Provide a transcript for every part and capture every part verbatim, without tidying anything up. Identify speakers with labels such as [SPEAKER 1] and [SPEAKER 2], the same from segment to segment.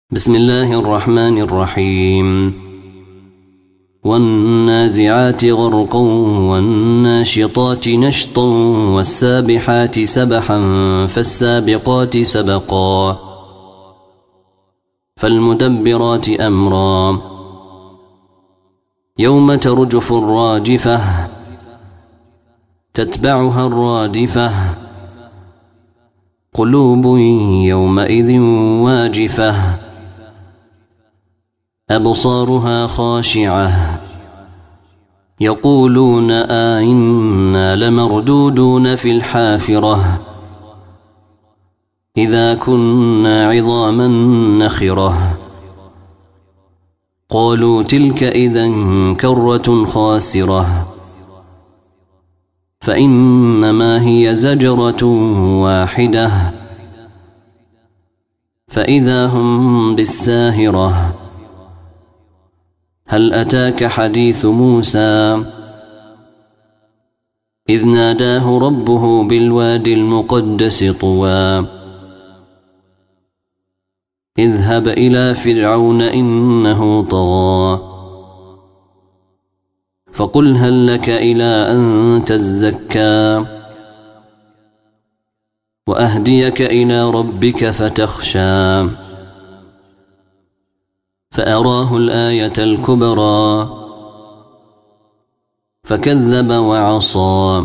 [SPEAKER 1] بسم الله الرحمن الرحيم والنازعات غرقا والناشطات نشطا والسابحات سبحا فالسابقات سبقا فالمدبرات أمرا يوم ترجف الراجفة تتبعها الرادفة قلوب يومئذ واجفة أبصارها خاشعة يقولون آئنا لمردودون في الحافرة إذا كنا عظاما نخرة قالوا تلك إذا كرة خاسرة فإنما هي زجرة واحدة فإذا هم بالساهرة هل أتاك حديث موسى إذ ناداه ربه بالوادي المقدس طوى اذهب إلى فرعون إنه طغى فقل هل لك إلى أن تزكى وأهديك إلى ربك فتخشى فأراه الآية الكبرى فكذب وعصى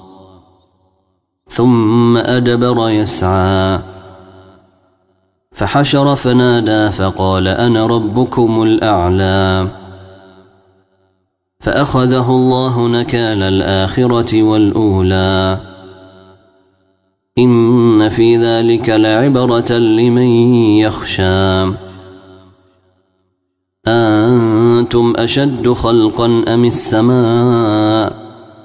[SPEAKER 1] ثم أدبر يسعى فحشر فنادى فقال أنا ربكم الأعلى فأخذه الله نكال الآخرة والأولى إن في ذلك لعبرة لمن يخشى أنتم أشد خلقا أم السماء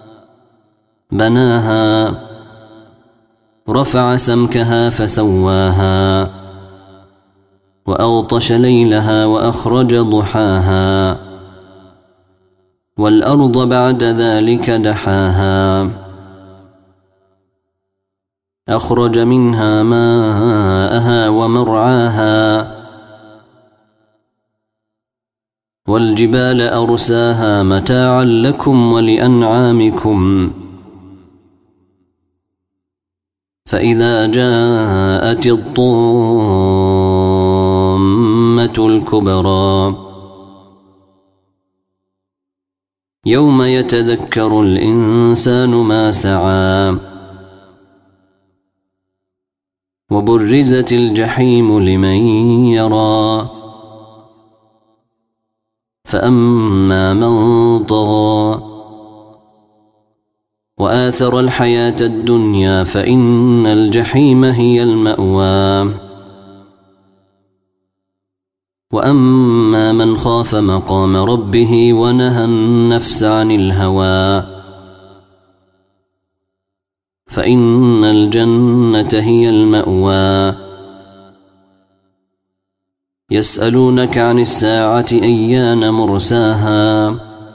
[SPEAKER 1] بناها رفع سمكها فسواها وأغطش ليلها وأخرج ضحاها والأرض بعد ذلك دحاها أخرج منها ماءها ومرعاها والجبال أرساها متاعا لكم ولأنعامكم فإذا جاءت الطامة الكبرى يوم يتذكر الإنسان ما سعى وبرزت الجحيم لمن يرى فأما من طغى وآثر الحياة الدنيا فإن الجحيم هي المأوى وأما من خاف مقام ربه ونهى النفس عن الهوى فإن الجنة هي المأوى يسألونك عن الساعة أيان مرساها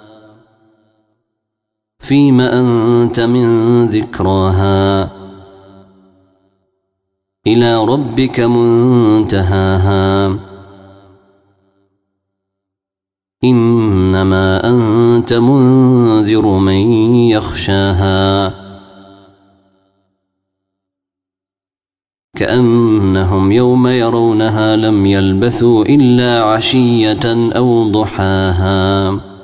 [SPEAKER 1] فيم أنت من ذكراها إلى ربك منتهاها إنما أنت منذر من يخشاها كأنهم يوم يرونها لم يلبثوا إلا عشية أو ضحاها.